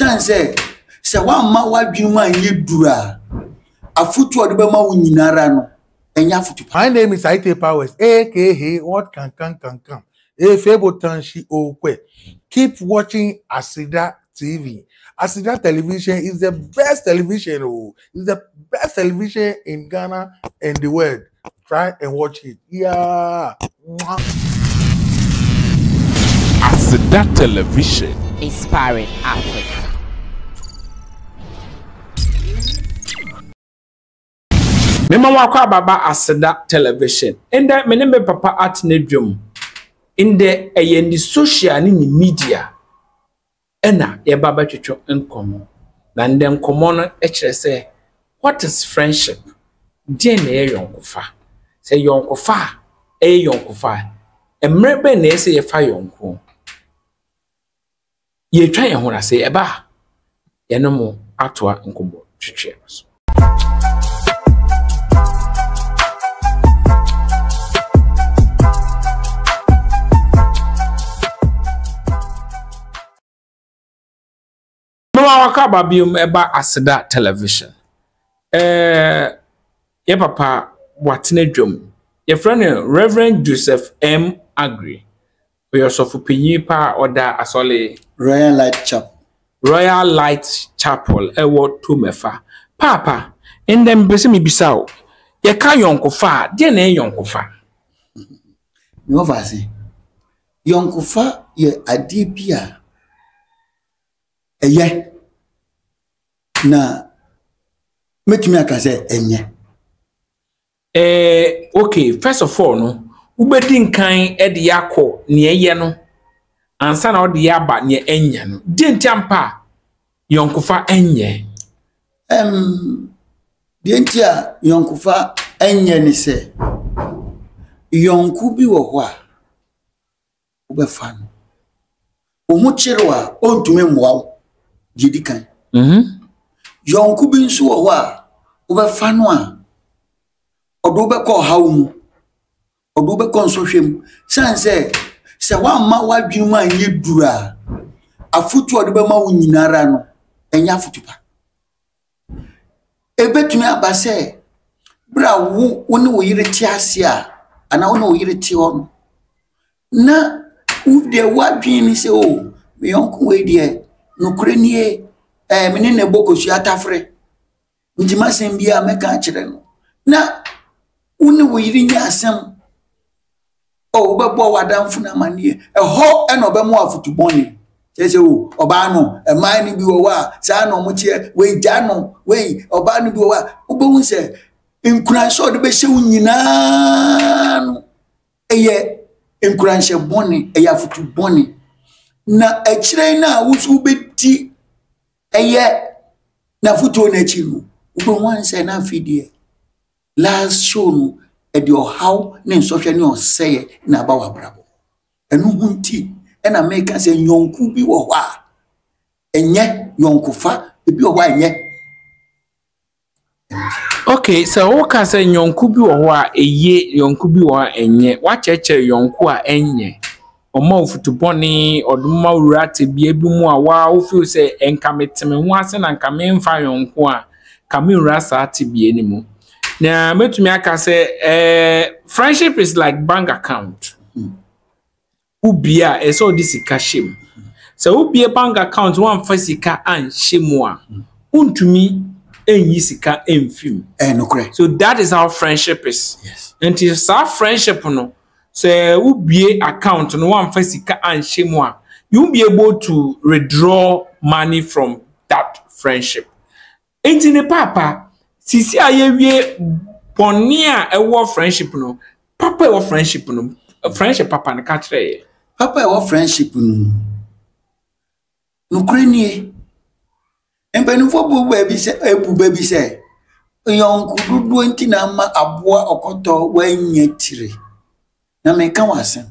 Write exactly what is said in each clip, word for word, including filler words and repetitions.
Sanse, se one ma wadwuma anye dura. Afutu odebema wo nyinara no. Enya afutu. My name is Aite Powers, aka What Can Can Can Come. Efebotanshi Okwe. Keep watching Asida T V. Asida Television is the best television. Oh, it's the best television in Ghana and the world. Try and watch it. Yeah. Asida Television. Inspiring Africa. Mema wakwa baba Asida Television. Enda meneme papa at nedwom. Inde eyendi social ni ni media. Ena ye baba twetwo enkomo. Na nde enkomo no e kire se what is friendship? Die na ye yonkofa. Se yonkofa e yonkofa. Emre be na ese ye fa yonko. Ye twa ye hora se eba. Ye no mo atoa enkomo twetwe so. Waka babium eba Asida Television. Eh, ye papa watine dwom. Ye friend Reverend Joseph M. Agri. We also for pa oda asole Royal Light Chapel. Royal Light Chapel ewo tumefa. Papa, in them bese mi bisao. Ye ka yonkofa, de na yonkofa. No vase. Yonkofa ye ade bia. Eye na metumi aka say enye eh okay, first of all no ubedi nkan e de yakọ ne eye no ansa na o de yaba ne enye no di ntiampa yonkofa enye em di ntia yonkofa enye ni se yonku bi wo ho a ubefa no ohu chirewa ontumi mmoa jidikan mhm yonku bi nso wo ho a ubefa no a odo be ko hawmu odo be ko nsohwem sanse se wa ma wadwuma anye dura afutu odo be ma wo nyinara no enya afutupa ebetumi abase bra wo woni wo yire ti ase a ana woni wo yire ti ho no na u de wadwin se o me yonku we de no kurenie eh mene ne bokosu atafre ntima sem bia meka kire no na woni wo yiri nya asem o bebo wadamfu na manie eho eno be mo afutuboni sese o oba no e man ni bi wo wa sa no mo tie we gya no we oba no bi wo wa obo se nkura so de be hye nyina no eye nkura hye boni eye afutuboni na ekire na wusu beti eye na futu na echi no obo wan se na fidie last show no e de how ne nsohwe ne oseye na ba wa brabo enu hunti e na meka se nyonku bi wo ho a enye yonkufa e bi wo ho enye okay, so wo ka se nyonku bi wo ho a eye yonku bi wo a enye wa cheche yonku a enye omo ofutuboni oduma urate bi ebi mu a wa wo feel se enkameteme ho ase na nkamemfa yonku a kamera sa ate bi enimu na metumi aka say eh friendship is like bank account. Mm. Ubia eso disika shem. So ubia bank account one fasika an shemwa. Mm. Untumi enyi sika enfim. Eh no correct. So that is how friendship is. Yes. And if our friendship no so ubia account no one fasika an shemwa, you'll be able to withdraw money from that friendship. Enti ne papa sisi ayewie poni a ewo friendship no papa ewo friendship no friendship papa na ka kire papa ewo friendship no no krenie empeni fo bu baby se ebu baby se yonku dudu enti na ma aboa okoto wanye tire na me ka wasen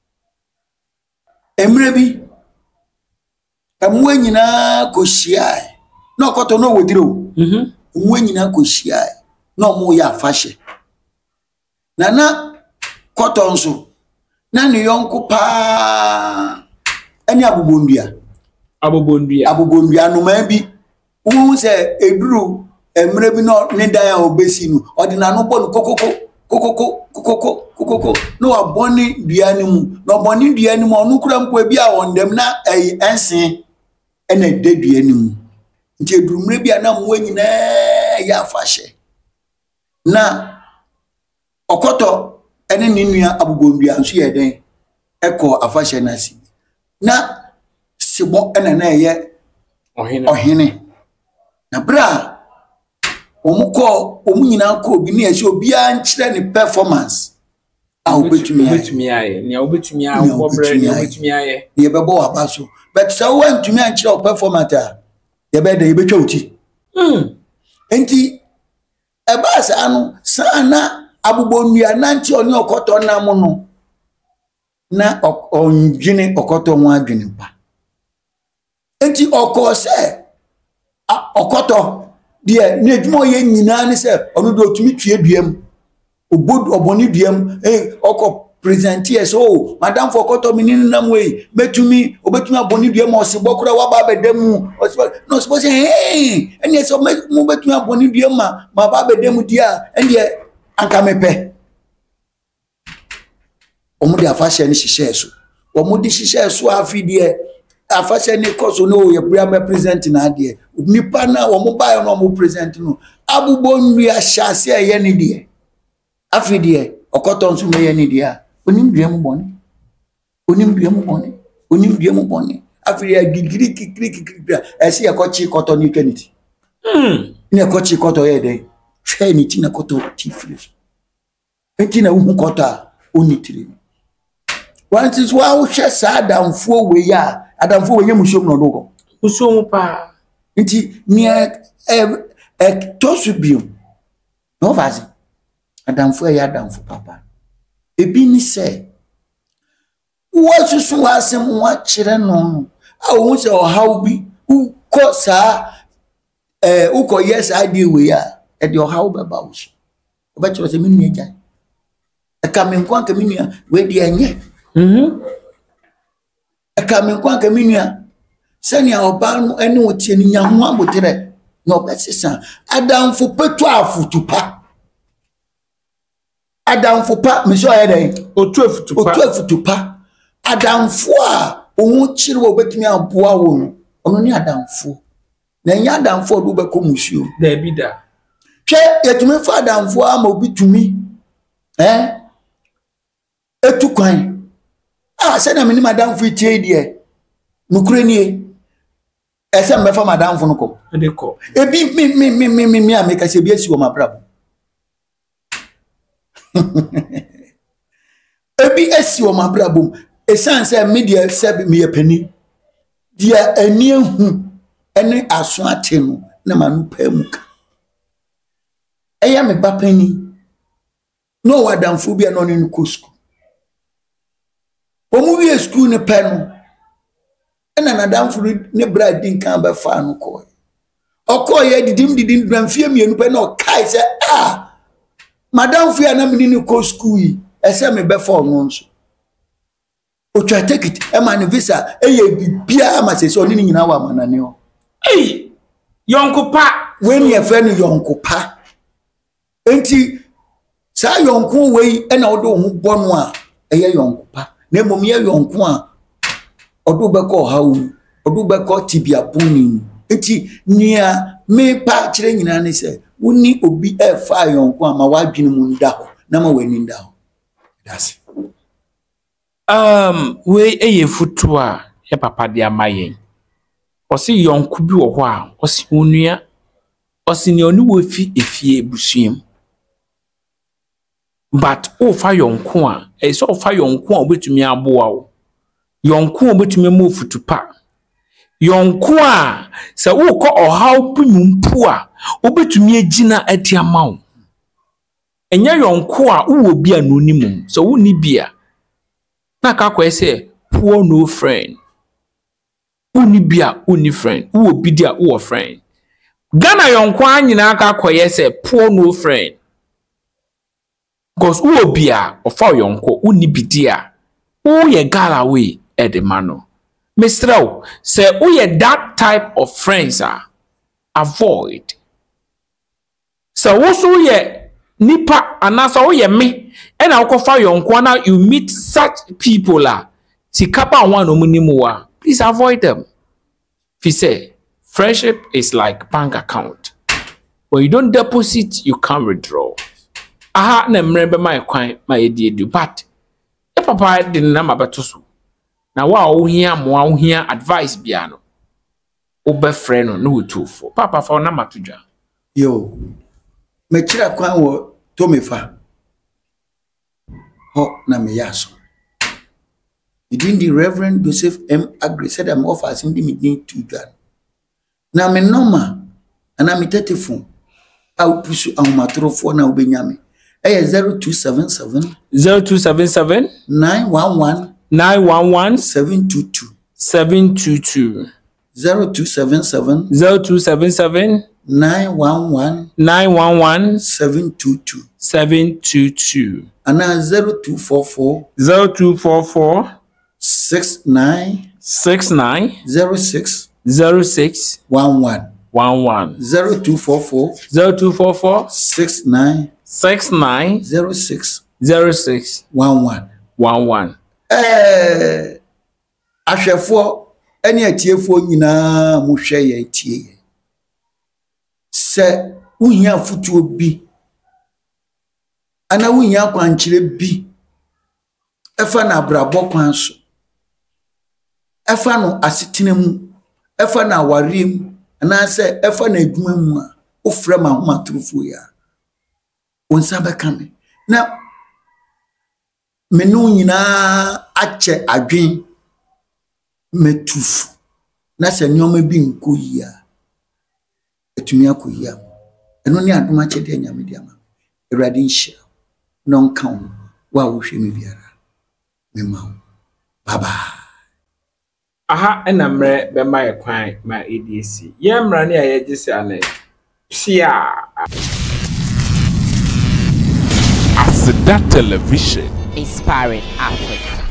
emre bi amwa nyina kohia na okoto no wodiro mhm mwenyina kohia na omo ya afahye na na koto nso na ne yonko pa ani abubondua Abobondua. Abobondua no man bi. Who say eduru emre bi no ne dan a obesi no. Odina no bo no kokoko kokoko kokoko kokoko. No aboni dua ni mu. No aboni dua ni mu onu kura mpo bi a wondem na eh ensen ena de dua ni mu. Nti eduru mre bi na mo nyina ya afahye. Na okoto ene ni nua abobondua nso ye den eko afahye na si. Na sibo ena na ye ohene ohene na bra omuko omunyina ko obi ne ese obi an kire ne performance a obetumi obetumi aye ne obetumi a obobre ne obetumi aye ye bebo abaso but so when tumi an kire performance a ye be dey betwa oti mm enti e ba sa anu sana abubonua nanti oni okoto na mu no na onjine okoto mu adwene pa enti oko se okoto de na edwuma ye nyina ne se onu do tumi tue duam obod oboni duam eh oko present here so madam for okoto mi ni nam we metumi obetumi aboni duam osebo kura wa ba bedam osebo no suppose eh eni so mu betumi aboni duam ma ma ba bedam dia eni anka mepe omu de afashe ni hihye so omu de hihye so afidie afashe ni koso no ye bria me present na de nipa na omu ba no omu present no abubonua hyase ye ni de afidie okoto nso me ye ni de a onim duam bone onim duam bone onim duam bone afidie gigiri kikiri kikiri ese ye kochi koto ni kaniti mm ni kochi koto ye de hwe ni ti na koto ti fresh enti na wu koto a onitiri once is wa wo hwe sa adamfo we ya adamfo we nyamushom no dogo usom pa nti ni e e tosubio no vazi adamfo ya adamfo papa ebi ni se wo susu wasem wa kire no a wo se o haw bi ko sa eh uko yes adi we ya e de o haw be ba wo so oba kire se minu eja e ka me nkwan ka minu we de enye mhm aka me kwa ka minua sani a oba no ene wotie ni nya ho abotere na obesesa adamfo petu afutupa adamfo pa me so ayede otu afutupa otu afutupa adamfo a ohun kire wo betumi aboa wo no ono ni adamfo na nya adamfo do be komusuo da bi da hwe yetumi fa adamfo ama obi tumi eh etu kwan ah say na me ni madam fu tie die nukure nie ese mbefa madam fu nko de ko ebi mi mi mi mi mi mi ameka se bi esi wo mabrabo ebi esi wo mabrabo esan say media se me yapani dia ani ehu ene aso ate no na manu pamuka eya me bapani no wadamfo bia no ne nkosko omu wie school ne pen ena na damfo ne brad kan ba fa no ko okoye didim didim dramfie mienu pe na okai se ah madam fia na mini ni ko school yi ese me be fa no nso otwa ticket e ma ne visa e ye bibia ma se so ni nyina wa manane o eh yonko pa when ye fe no yonko pa enti sa yonko we e na odo hu bono a e ye yonko pa na mom ye yonko a odo be ko hawo odo be ko tibia boni enti nia me pa kire nyina ne se woni obi e fa yonko a ma wadwene mu nda ho na ma wani nda ho that's um we eye futu a ye papa de amayen osi yonko bi wo ho a osi onua osi ne oni wo fi efie busuem but o fa yonko a e so fa yonko a obetumi aboa wo yonko obetumi mo futupa yonko a se wo ko ohaw bunumpu a obetumi agina ati amawo enya yonko a wo bi anonimum so wo ni bia na ka kwa se poor no friend uni bia uni friend wo bi dia wo friend Ghana yonko anyina aka kwa se poor no friend because wo bia ofa yonko uni bidia wo ye gala we edemano Mister O, say we that type of friends are avoid. So also ye nipa anasa o ye me and I go for your corner you meet such people la sikapa one omunimuwa. Please avoid them. If you say friendship is like bank account. When you don't deposit, you can't withdraw. Aha na remember my coin my dear but if papa didn't know about to now wow here mo here advice biano. Obe friend no two for papa for na matuja. Yo me kira kwan wo to me fa ho na me yaso within the Reverend Joseph M. Agri said I'm offering the meeting to John na me normal ana me telephone au pusu au matro fo na obenyame eh zero two seven seven zero two seven seven nine one one nine one one seven two two seven two two zero two seven seven zero two seven seven nine one one nine one one seven two two seven two two and now zero two four four zero two four four six nine six nine zero six zero six one one one one zero two four four zero two four four six nine six nine zero six zero six one one one one. Eh, ahwefo ene atiefo nyina mo hwe ye tie se uhia futuo bi ana uhia kwankyere bi efa na brabo kwan so efa no asetena mu efa na awarem ana se efa na adwuma mu a ofra ma homa trofo ya wonsa beka me na menu nyina ache adwen metufu na se nyoma bi nkoyi a etumi akoyi a eno ne adoma chede anyame dia ma erade nhia non kan wa wo hwe me biara me ma baba Aha ena mre be ma kwan ma A D C ye mra ne aye gise ane pia Asida Television. Inspiring Africa.